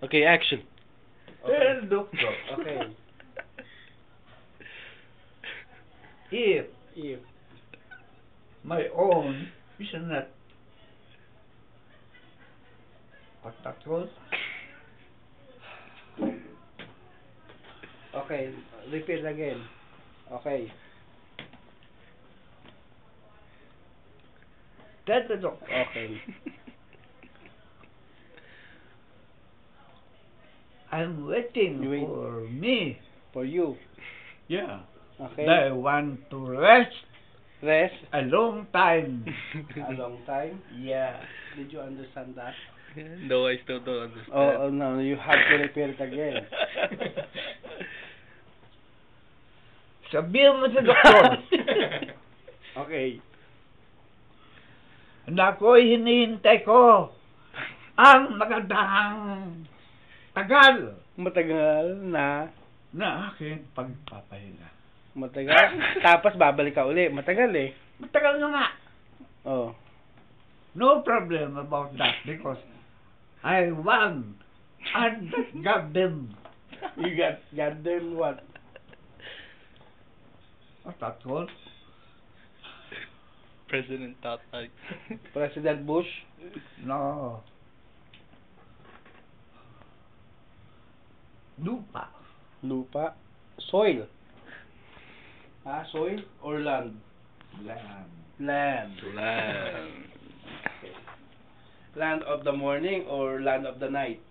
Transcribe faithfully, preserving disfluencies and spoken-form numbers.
Okay, action. Tell doctor, Okay. if If my own is not what that was, okay, repeat again. Okay. tell the doctor, Okay. I'm waiting You wait. for me. For you. Yeah. Okay. I want to rest Rest a long time. a long time. Yeah. Did you understand that? No, I still don't understand. Oh, oh no, you have to repeat it again. Sabihin mo sa doktor Okay. na ako'y hinihintay ko ang magandang tagal Matagal na. na aking pagpapahinga. Matagal. Tapos babalik ka uli. Matagal eh. Matagal na nga. Oh. No problem about that because I want and got them. You got goddamn what? What's that called? President Tatay. President Bush. No. Lupa. Lupa. Soil. Ah, soil or land? Land. Land. Land. Land of the morning or land of the night?